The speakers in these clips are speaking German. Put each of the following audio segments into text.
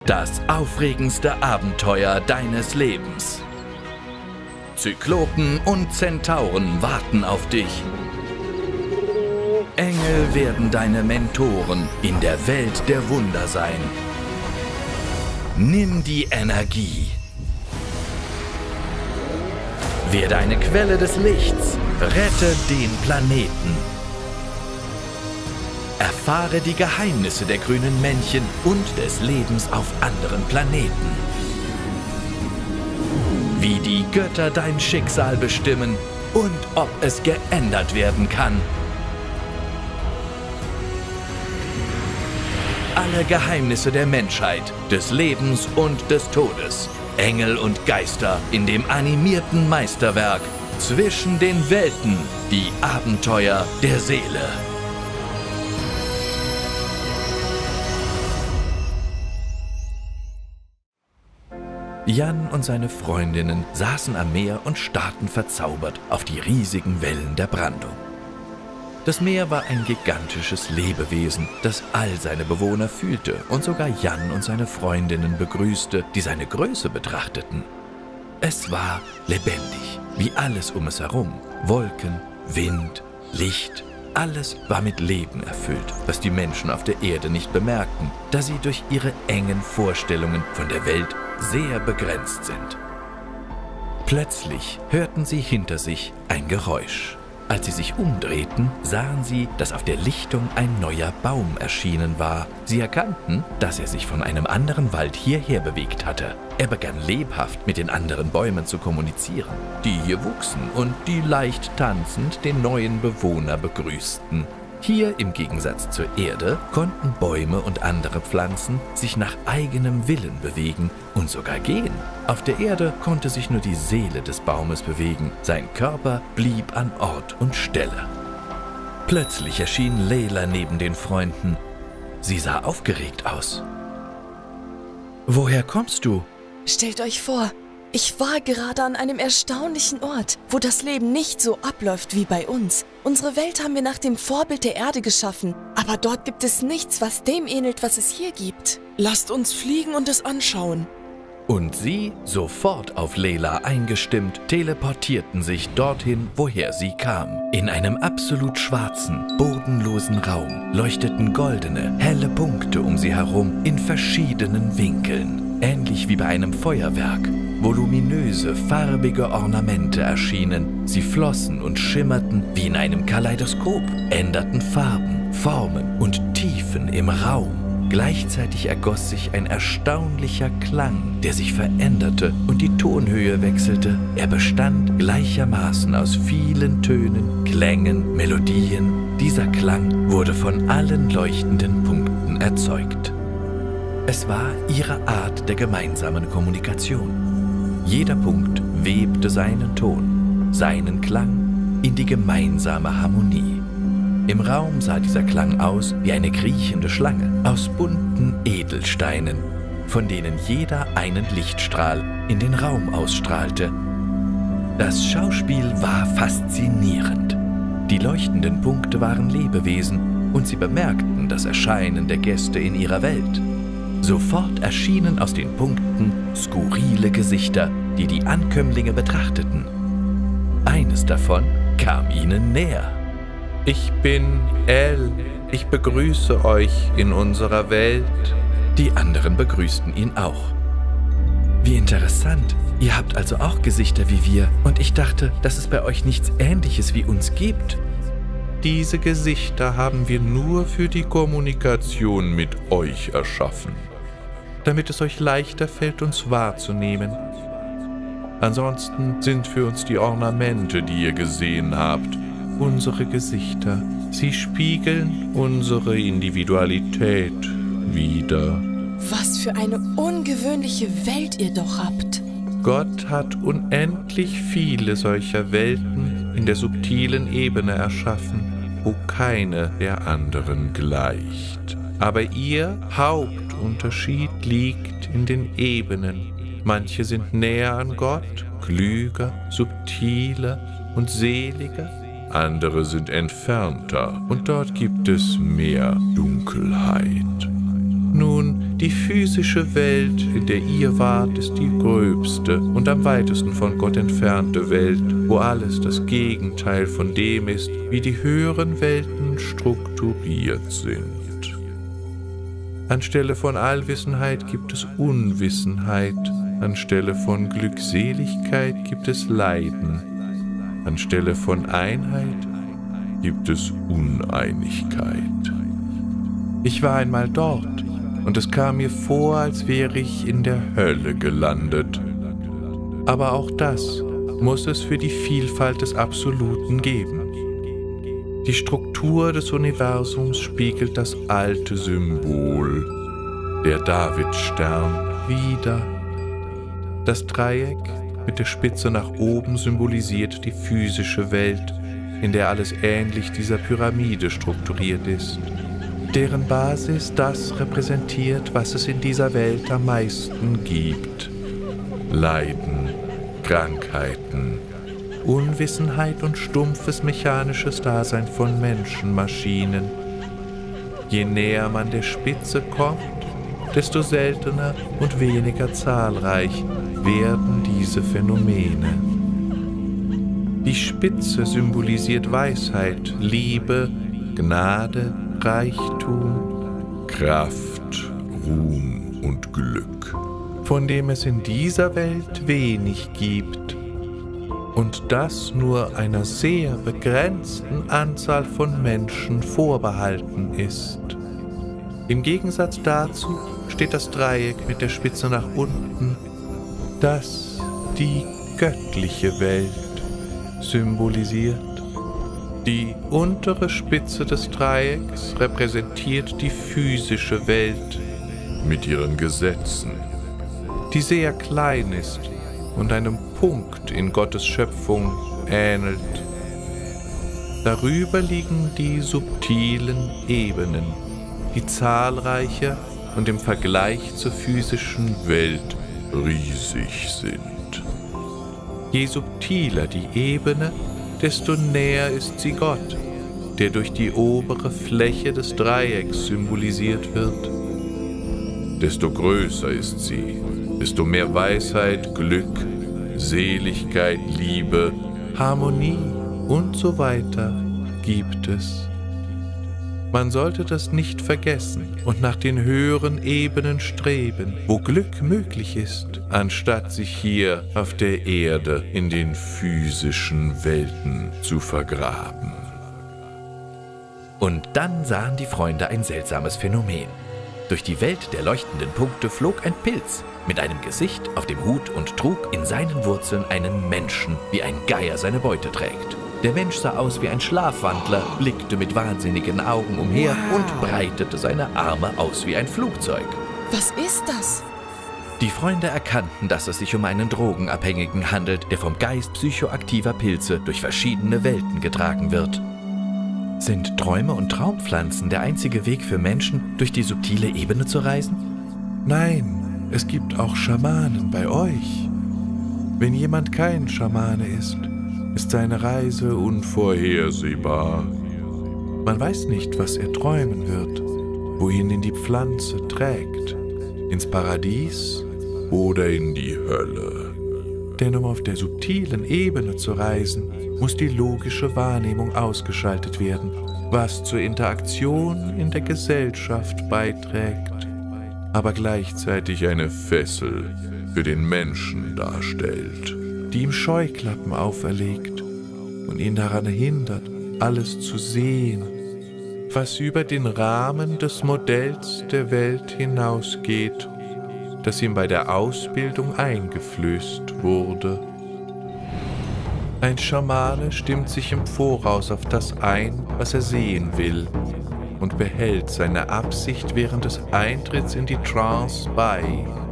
Das aufregendste Abenteuer deines Lebens. Zyklopen und Zentauren warten auf dich. Engel werden deine Mentoren in der Welt der Wunder sein. Nimm die Energie. Werde eine Quelle des Lichts. Rette den Planeten. Erfahre die Geheimnisse der grünen Männchen und des Lebens auf anderen Planeten. Wie die Götter dein Schicksal bestimmen und ob es geändert werden kann. Alle Geheimnisse der Menschheit, des Lebens und des Todes. Engel und Geister in dem animierten Meisterwerk Zwischen den Welten, die Abenteuer der Seele. Jan und seine Freundinnen saßen am Meer und starrten verzaubert auf die riesigen Wellen der Brandung. Das Meer war ein gigantisches Lebewesen, das all seine Bewohner fühlte und sogar Jan und seine Freundinnen begrüßte, die seine Größe betrachteten. Es war lebendig, wie alles um es herum. Wolken, Wind, Licht, alles war mit Leben erfüllt, was die Menschen auf der Erde nicht bemerkten, da sie durch ihre engen Vorstellungen von der Welt sehr begrenzt sind. Plötzlich hörten sie hinter sich ein Geräusch. Als sie sich umdrehten, sahen sie, dass auf der Lichtung ein neuer Baum erschienen war. Sie erkannten, dass er sich von einem anderen Wald hierher bewegt hatte. Er begann lebhaft mit den anderen Bäumen zu kommunizieren, die hier wuchsen und die leicht tanzend den neuen Bewohner begrüßten. Hier im Gegensatz zur Erde konnten Bäume und andere Pflanzen sich nach eigenem Willen bewegen und sogar gehen. Auf der Erde konnte sich nur die Seele des Baumes bewegen, sein Körper blieb an Ort und Stelle. Plötzlich erschien Layla neben den Freunden. Sie sah aufgeregt aus. »Woher kommst du?« »Stellt euch vor, ich war gerade an einem erstaunlichen Ort, wo das Leben nicht so abläuft wie bei uns. Unsere Welt haben wir nach dem Vorbild der Erde geschaffen, aber dort gibt es nichts, was dem ähnelt, was es hier gibt. Lasst uns fliegen und es anschauen.« Und sie, sofort auf Layla eingestimmt, teleportierten sich dorthin, woher sie kam. In einem absolut schwarzen, bodenlosen Raum leuchteten goldene, helle Punkte um sie herum in verschiedenen Winkeln. Ähnlich wie bei einem Feuerwerk. Voluminöse, farbige Ornamente erschienen. Sie flossen und schimmerten wie in einem Kaleidoskop, änderten Farben, Formen und Tiefen im Raum. Gleichzeitig ergoss sich ein erstaunlicher Klang, der sich veränderte und die Tonhöhe wechselte. Er bestand gleichermaßen aus vielen Tönen, Klängen, Melodien. Dieser Klang wurde von allen leuchtenden Punkten erzeugt. Es war ihre Art der gemeinsamen Kommunikation. Jeder Punkt webte seinen Ton, seinen Klang in die gemeinsame Harmonie. Im Raum sah dieser Klang aus wie eine kriechende Schlange aus bunten Edelsteinen, von denen jeder einen Lichtstrahl in den Raum ausstrahlte. Das Schauspiel war faszinierend. Die leuchtenden Punkte waren Lebewesen und sie bemerkten das Erscheinen der Gäste in ihrer Welt. Sofort erschienen aus den Punkten skurrile Gesichter, die die Ankömmlinge betrachteten. Eines davon kam ihnen näher. »Ich bin El. Ich begrüße euch in unserer Welt.« Die anderen begrüßten ihn auch. »Wie interessant. Ihr habt also auch Gesichter wie wir. Und ich dachte, dass es bei euch nichts Ähnliches wie uns gibt.« »Diese Gesichter haben wir nur für die Kommunikation mit euch erschaffen, damit es euch leichter fällt, uns wahrzunehmen. Ansonsten sind für uns die Ornamente, die ihr gesehen habt, unsere Gesichter. Sie spiegeln unsere Individualität wider.« Was für eine ungewöhnliche Welt ihr doch habt. Gott hat unendlich viele solcher Welten in der subtilen Ebene erschaffen, wo keine der anderen gleicht. Aber ihr Hauptunterschied liegt in den Ebenen. Manche sind näher an Gott, klüger, subtiler und seliger. Andere sind entfernter und dort gibt es mehr Dunkelheit. Nun, Die physische Welt, in der ihr wart, ist die gröbste und am weitesten von Gott entfernte Welt, wo alles das Gegenteil von dem ist, wie die höheren Welten strukturiert sind. Anstelle von Allwissenheit gibt es Unwissenheit, anstelle von Glückseligkeit gibt es Leiden, anstelle von Einheit gibt es Uneinigkeit. Ich war einmal dort, und es kam mir vor, als wäre ich in der Hölle gelandet. Aber auch das muss es für die Vielfalt des Absoluten geben. Die Struktur des Universums spiegelt das alte Symbol, der Davidstern, wider. Das Dreieck mit der Spitze nach oben symbolisiert die physische Welt, in der alles ähnlich dieser Pyramide strukturiert ist. Deren Basis das repräsentiert, was es in dieser Welt am meisten gibt. Leiden, Krankheiten, Unwissenheit und stumpfes mechanisches Dasein von Menschen, Maschinen. Je näher man der Spitze kommt, desto seltener und weniger zahlreich werden diese Phänomene. Die Spitze symbolisiert Weisheit, Liebe, Gnade, Reichtum, Kraft, Ruhm und Glück, von dem es in dieser Welt wenig gibt und das nur einer sehr begrenzten Anzahl von Menschen vorbehalten ist. Im Gegensatz dazu steht das Dreieck mit der Spitze nach unten, das die göttliche Welt symbolisiert. Die untere Spitze des Dreiecks repräsentiert die physische Welt mit ihren Gesetzen, die sehr klein ist und einem Punkt in Gottes Schöpfung ähnelt. Darüber liegen die subtilen Ebenen, die zahlreicher und im Vergleich zur physischen Welt riesig sind. Je subtiler die Ebene, desto näher ist sie Gott, der durch die obere Fläche des Dreiecks symbolisiert wird. Desto größer ist sie, desto mehr Weisheit, Glück, Seligkeit, Liebe, Harmonie und so weiter gibt es. Man sollte das nicht vergessen und nach den höheren Ebenen streben, wo Glück möglich ist, anstatt sich hier auf der Erde in den physischen Welten zu vergraben. Und dann sahen die Freunde ein seltsames Phänomen. Durch die Welt der leuchtenden Punkte flog ein Pilz mit einem Gesicht auf dem Hut und trug in seinen Wurzeln einen Menschen, wie ein Geier seine Beute trägt. Der Mensch sah aus wie ein Schlafwandler, blickte mit wahnsinnigen Augen umher und breitete seine Arme aus wie ein Flugzeug. Was ist das? Die Freunde erkannten, dass es sich um einen Drogenabhängigen handelt, der vom Geist psychoaktiver Pilze durch verschiedene Welten getragen wird. Sind Träume und Traumpflanzen der einzige Weg für Menschen, durch die subtile Ebene zu reisen? Nein, es gibt auch Schamanen bei euch. Wenn jemand kein Schamane ist seine Reise unvorhersehbar. Man weiß nicht, was er träumen wird, wohin ihn die Pflanze trägt, ins Paradies oder in die Hölle. Denn um auf der subtilen Ebene zu reisen, muss die logische Wahrnehmung ausgeschaltet werden, was zur Interaktion in der Gesellschaft beiträgt, aber gleichzeitig eine Fessel für den Menschen darstellt, die ihm Scheuklappen auferlegt und ihn daran hindert, alles zu sehen, was über den Rahmen des Modells der Welt hinausgeht, das ihm bei der Ausbildung eingeflößt wurde. Ein Schamane stimmt sich im Voraus auf das ein, was er sehen will, und behält seine Absicht während des Eintritts in die Trance bei.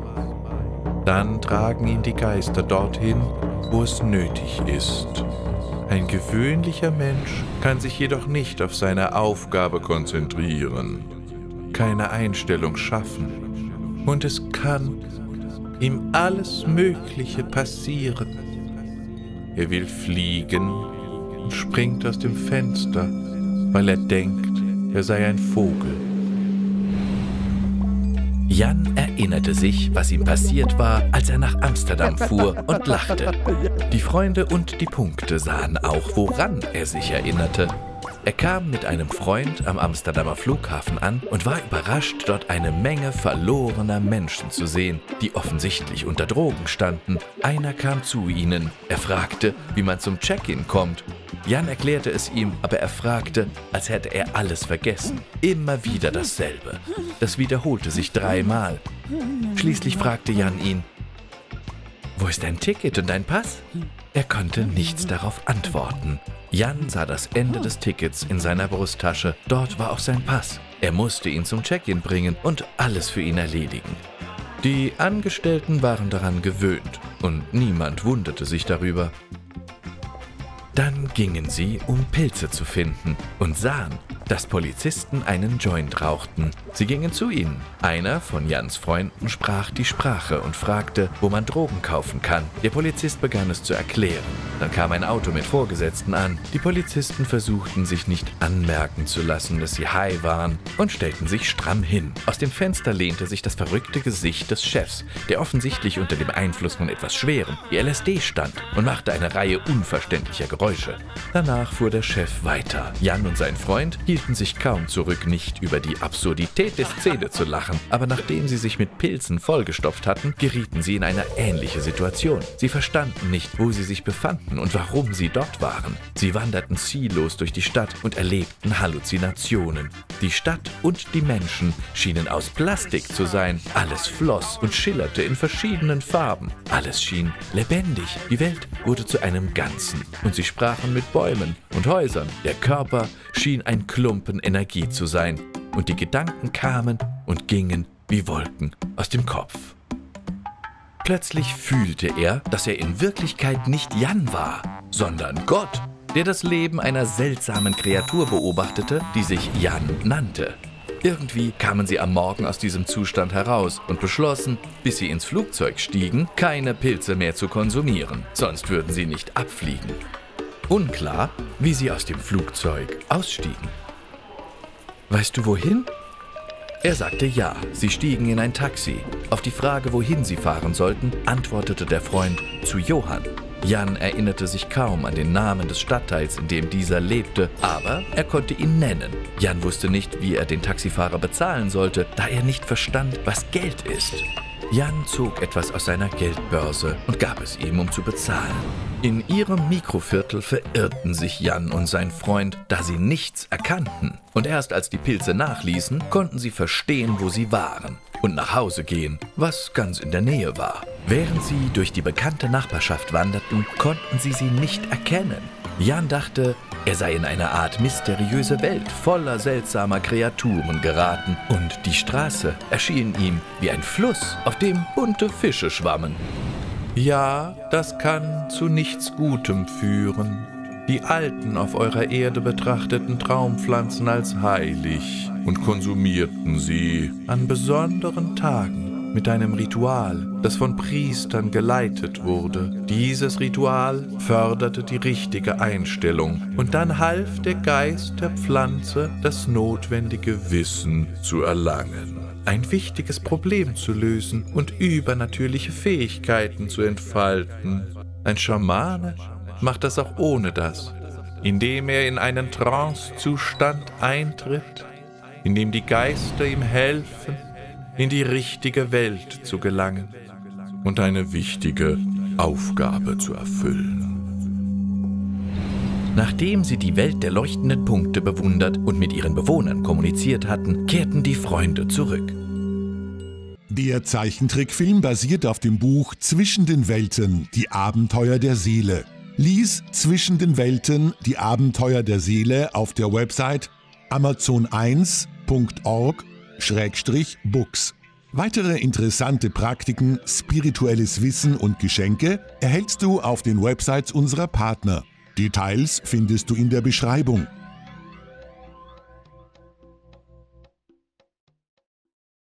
Dann tragen ihn die Geister dorthin, wo es nötig ist. Ein gewöhnlicher Mensch kann sich jedoch nicht auf seine Aufgabe konzentrieren, keine Einstellung schaffen, und es kann ihm alles Mögliche passieren. Er will fliegen und springt aus dem Fenster, weil er denkt, er sei ein Vogel. Jan erinnerte sich, was ihm passiert war, als er nach Amsterdam fuhr und lachte. Die Freunde und die Punkte sahen auch, woran er sich erinnerte. Er kam mit einem Freund am Amsterdamer Flughafen an und war überrascht, dort eine Menge verlorener Menschen zu sehen, die offensichtlich unter Drogen standen. Einer kam zu ihnen. Er fragte, wie man zum Check-in kommt. Jan erklärte es ihm, aber er fragte, als hätte er alles vergessen. Immer wieder dasselbe. Das wiederholte sich 3-mal. Schließlich fragte Jan ihn: Wo ist dein Ticket und dein Pass? Er konnte nichts darauf antworten. Jan sah das Ende des Tickets in seiner Brusttasche. Dort war auch sein Pass. Er musste ihn zum Check-in bringen und alles für ihn erledigen. Die Angestellten waren daran gewöhnt und niemand wunderte sich darüber. Dann gingen sie, um Pilze zu finden, und sahen, dass Polizisten einen Joint rauchten. Sie gingen zu ihnen. Einer von Jans Freunden sprach die Sprache und fragte, wo man Drogen kaufen kann. Der Polizist begann es zu erklären. Dann kam ein Auto mit Vorgesetzten an. Die Polizisten versuchten sich nicht anmerken zu lassen, dass sie high waren, und stellten sich stramm hin. Aus dem Fenster lehnte sich das verrückte Gesicht des Chefs, der offensichtlich unter dem Einfluss von etwas Schwerem, wie LSD, stand und machte eine Reihe unverständlicher Geräusche. Danach fuhr der Chef weiter. Jan und sein Freund hielten sich kaum zurück, nicht über die Absurdität der Szene zu lachen. Aber nachdem sie sich mit Pilzen vollgestopft hatten, gerieten sie in eine ähnliche Situation. Sie verstanden nicht, wo sie sich befanden und warum sie dort waren. Sie wanderten ziellos durch die Stadt und erlebten Halluzinationen. Die Stadt und die Menschen schienen aus Plastik zu sein. Alles floss und schillerte in verschiedenen Farben. Alles schien lebendig. Die Welt wurde zu einem Ganzen und sie sprachen mit Bäumen und Häusern. Der Körper schien ein Klumpen Energie zu sein und die Gedanken kamen und gingen wie Wolken aus dem Kopf. Plötzlich fühlte er, dass er in Wirklichkeit nicht Jan war, sondern Gott, der das Leben einer seltsamen Kreatur beobachtete, die sich Jan nannte. Irgendwie kamen sie am Morgen aus diesem Zustand heraus und beschlossen, bis sie ins Flugzeug stiegen, keine Pilze mehr zu konsumieren, sonst würden sie nicht abfliegen. Unklar, wie sie aus dem Flugzeug ausstiegen. Weißt du wohin? Er sagte ja, sie stiegen in ein Taxi. Auf die Frage, wohin sie fahren sollten, antwortete der Freund: zu Johann. Jan erinnerte sich kaum an den Namen des Stadtteils, in dem dieser lebte, aber er konnte ihn nennen. Jan wusste nicht, wie er den Taxifahrer bezahlen sollte, da er nicht verstand, was Geld ist. Jan zog etwas aus seiner Geldbörse und gab es ihm, um zu bezahlen. In ihrem Mikroviertel verirrten sich Jan und sein Freund, da sie nichts erkannten. Und erst als die Pilze nachließen, konnten sie verstehen, wo sie waren und nach Hause gehen, was ganz in der Nähe war. Während sie durch die bekannte Nachbarschaft wanderten, konnten sie nicht erkennen. Jan dachte, er sei in eine Art mysteriöse Welt voller seltsamer Kreaturen geraten und die Straße erschien ihm wie ein Fluss, auf dem bunte Fische schwammen. Ja, das kann zu nichts Gutem führen. Die Alten auf eurer Erde betrachteten Traumpflanzen als heilig und konsumierten sie an besonderen Tagen mit einem Ritual, das von Priestern geleitet wurde. Dieses Ritual förderte die richtige Einstellung und dann half der Geist der Pflanze, das notwendige Wissen zu erlangen, ein wichtiges Problem zu lösen und übernatürliche Fähigkeiten zu entfalten. Ein Schamane macht das auch ohne das, indem er in einen Trance-Zustand eintritt, in dem die Geister ihm helfen, in die richtige Welt zu gelangen und eine wichtige Aufgabe zu erfüllen. Nachdem sie die Welt der leuchtenden Punkte bewundert und mit ihren Bewohnern kommuniziert hatten, kehrten die Freunde zurück. Der Zeichentrickfilm basiert auf dem Buch Zwischen den Welten, die Abenteuer der Seele. Lies Zwischen den Welten, die Abenteuer der Seele auf der Website amazon1.org/books. Weitere interessante Praktiken, spirituelles Wissen und Geschenke erhältst du auf den Websites unserer Partner. Details findest du in der Beschreibung.